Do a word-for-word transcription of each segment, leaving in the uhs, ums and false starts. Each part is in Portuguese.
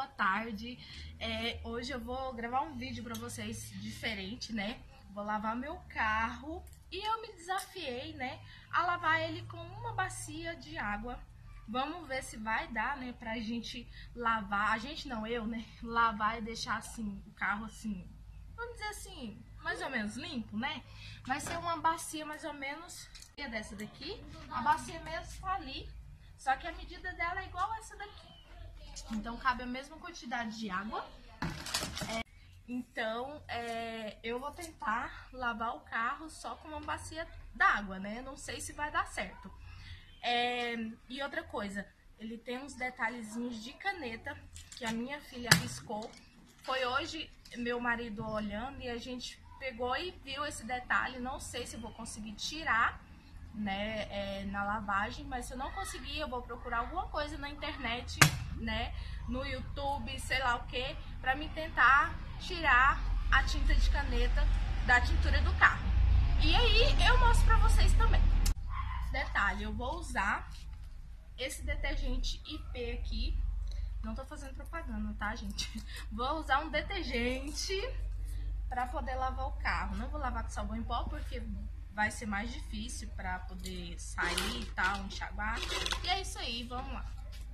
boa tarde. É, hoje eu vou gravar um vídeo pra vocês diferente, né? Vou lavar meu carro e eu me desafiei, né, a lavar ele com uma bacia de água. Vamos ver se vai dar, né, pra gente lavar, a gente não, eu, né, lavar e deixar assim, o carro assim, vamos dizer assim, mais ou menos limpo, né? Vai ser uma bacia mais ou menos dessa daqui, a bacia mesmo tá ali, só que a medida dela é igual a essa daqui. Então cabe a mesma quantidade de água. É, então é, eu vou tentar lavar o carro só com uma bacia d'água, né? Não sei se vai dar certo. É, e outra coisa, ele tem uns detalhezinhos de caneta que a minha filha riscou. Foi hoje meu marido olhando e a gente pegou e viu esse detalhe. Não sei se vou conseguir tirar, né, é, na lavagem, mas se eu não conseguir, eu vou procurar alguma coisa na internet, né, no YouTube, sei lá o que, pra me tentar tirar a tinta de caneta da tintura do carro. E aí eu mostro pra vocês também. Detalhe, eu vou usar esse detergente I P aqui. Não tô fazendo propaganda, tá, gente? Vou usar um detergente pra poder lavar o carro. Não vou lavar com sabão em pó porque vai ser mais difícil pra poder sair e tal, enxaguar. E é isso aí, vamos lá.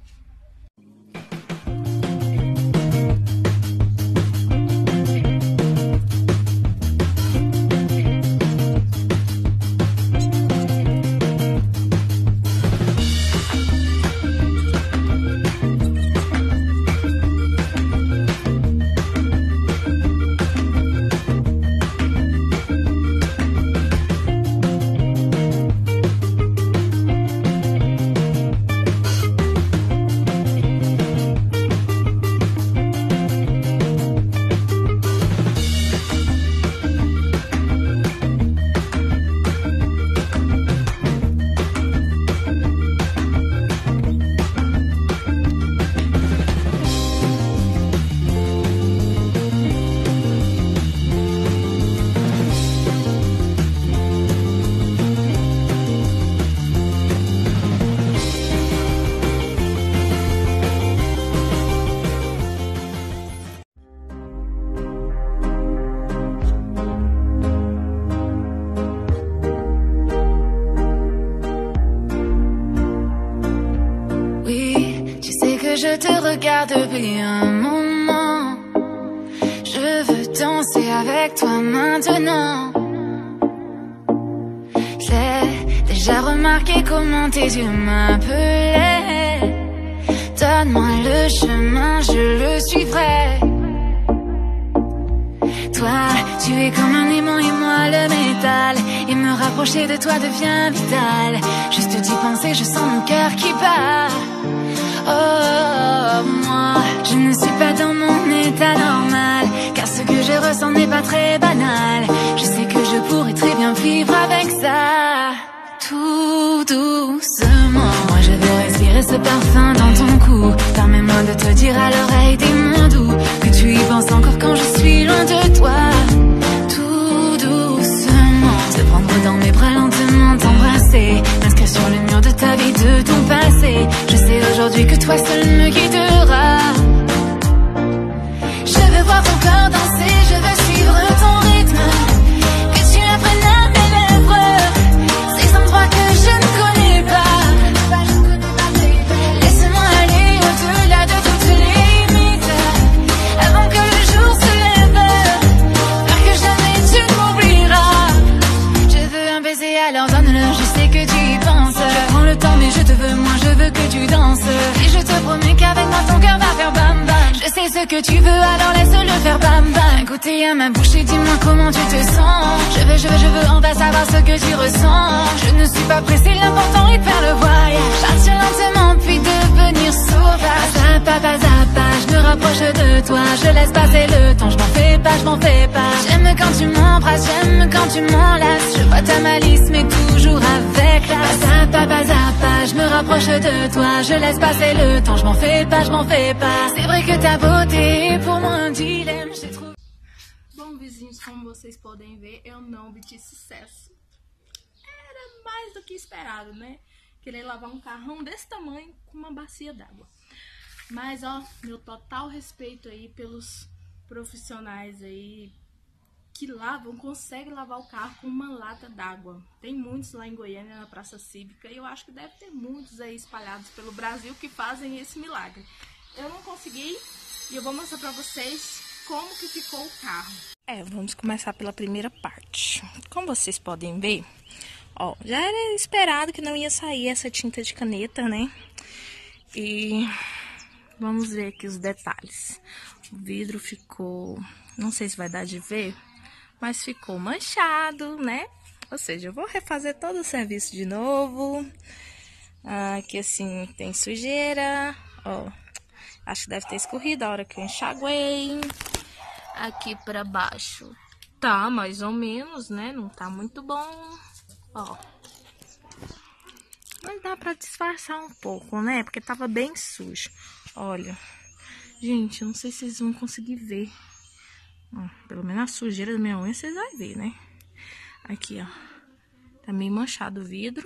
Je te regarde depuis un moment. Je veux danser avec toi maintenant. J'ai déjà remarqué comment tes yeux m'appelaient. Donne-moi le chemin, je le suivrai. Toi, tu es comme un aimant et moi le métal. Et me rapprocher de toi devient vital. Juste d'y penser, je sens mon cœur qui bat. Oh, moi, je ne suis pas dans mon état normal, car ce que je ressens n'est pas très banal. Je sais que je pourrais très bien vivre avec ça. Tout doucement, moi je veux respirer ce parfum dans ton cou. Permets-moi de te dire à l'oreille des mots doux, que tu y penses encore quand je suis loin de toi. Tout doucement, te prendre dans mes bras lentement, t'embrasser, m'inscrire sur le mur de ta vie, de ton passé. Je sais aujourd'hui que toi seul me guidera. Je veux voir ton corps danser, je veux suivre ton rythme, que tu apprennes à mes lèvres ces endroits que je ne connais pas. Laisse-moi aller au-delà de toutes les limites, avant que le jour se lève, faire que jamais tu m'oublieras. Je veux un baiser, alors donne-le, je sais que tu y penses. Je prends le temps mais je te veux, moi je veux que tu danses. Et je te promets qu'avec moi ton cœur va faire bam bam. Je sais ce que tu veux, alors laisse-le faire bam bam. Goûter à ma bouche et dis-moi comment tu te sens. Je veux, je veux, je veux, on va savoir ce que tu ressens. Je ne suis pas pressée, l'important est de faire le voyage. Partir lentement puis devenir sauvage. Pas à pas, pas à pas, je me rapproche de toi. Je laisse passer le temps, je m'en fais pas, je m'en fais pas. J'aime quand tu m'embrasses, j'aime quand tu m'enlaces. Je vois ta malice mais toujours avec la. Pas à pas, pas à pas, je me rapproche de toi. Je laisse passer le temps, je m'en fais pas, je m'en fais pas. C'est vrai que ta beauté est pour moi un dilemme, j'ai trouvé. Bom, vizinhos, como vocês podem ver, eu não obtive sucesso. Era mais do que esperado, né? Querer lavar um carrão desse tamanho com uma bacia d'água. Mas, ó, meu total respeito aí pelos profissionais aí que lavam, conseguem lavar o carro com uma lata d'água. Tem muitos lá em Goiânia, na Praça Cívica, e eu acho que deve ter muitos aí espalhados pelo Brasil que fazem esse milagre. Eu não consegui e eu vou mostrar pra vocês como que ficou o carro. É, vamos começar pela primeira parte. Como vocês podem ver, ó, já era esperado que não ia sair essa tinta de caneta, né? E vamos ver aqui os detalhes. O vidro ficou, não sei se vai dar de ver, mas ficou manchado, né? Ou seja, eu vou refazer todo o serviço de novo. Ah, aqui assim tem sujeira, ó. Acho que deve ter escorrido a hora que eu enxaguei. Aqui pra baixo tá mais ou menos, né? Não tá muito bom, ó. Mas dá pra disfarçar um pouco, né? Porque tava bem sujo. Olha, gente, eu não sei se vocês vão conseguir ver. Ó, pelo menos a sujeira da minha unha vocês vão ver, né? Aqui, ó. Tá meio manchado o vidro.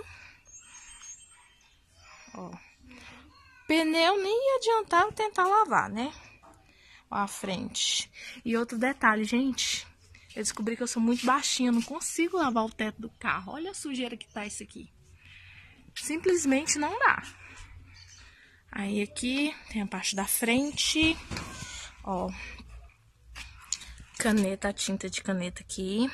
Ó. Pneu nem ia adiantar eu tentar lavar, né? Ó, a frente. E outro detalhe, gente. Eu descobri que eu sou muito baixinha, não consigo lavar o teto do carro. Olha a sujeira que tá isso aqui. Simplesmente não dá. Aí aqui tem a parte da frente. Ó. Caneta, a tinta de caneta aqui.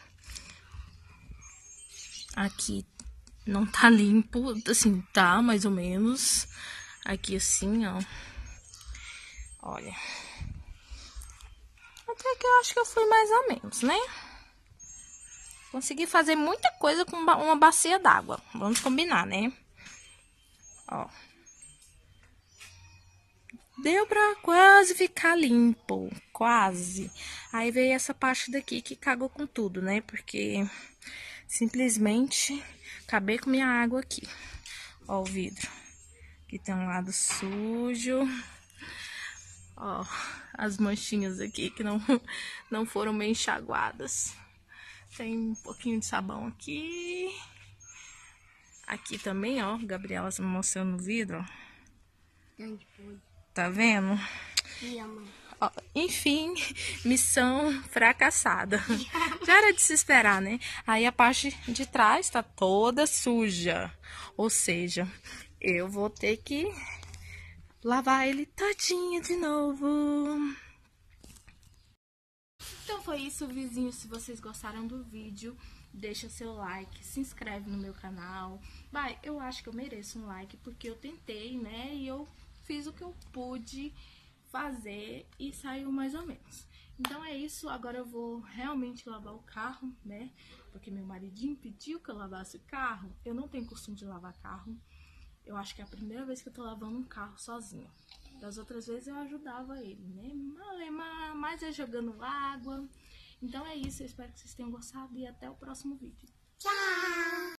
Aqui não tá limpo, assim, tá mais ou menos. Aqui assim, ó. Olha. Até que eu acho que eu fui mais ou menos, né? Consegui fazer muita coisa com uma bacia d'água. Vamos combinar, né? Ó. Deu pra quase ficar limpo. Quase. Aí veio essa parte daqui que cagou com tudo, né? Porque simplesmente acabei com minha água aqui. Ó o vidro. Aqui tem um lado sujo. Ó, as manchinhas aqui que não, não foram bem enxaguadas. Tem um pouquinho de sabão aqui. Aqui também, ó, Gabriela mostrando no vidro, ó. Tá vendo? Ó, enfim, missão fracassada. Já era de se esperar, né? Aí a parte de trás tá toda suja. Ou seja, eu vou ter que lavar ele todinho de novo. Então foi isso, vizinho. Se vocês gostaram do vídeo, deixa seu like, se inscreve no meu canal. Vai, eu acho que eu mereço um like, porque eu tentei, né? E eu fiz o que eu pude fazer e saiu mais ou menos. Então é isso, agora eu vou realmente lavar o carro, né? Porque meu maridinho pediu que eu lavasse o carro. Eu não tenho costume de lavar carro. Eu acho que é a primeira vez que eu tô lavando um carro sozinha. Das outras vezes eu ajudava ele, né? Mas é jogando água. Então é isso, eu espero que vocês tenham gostado e até o próximo vídeo. Tchau!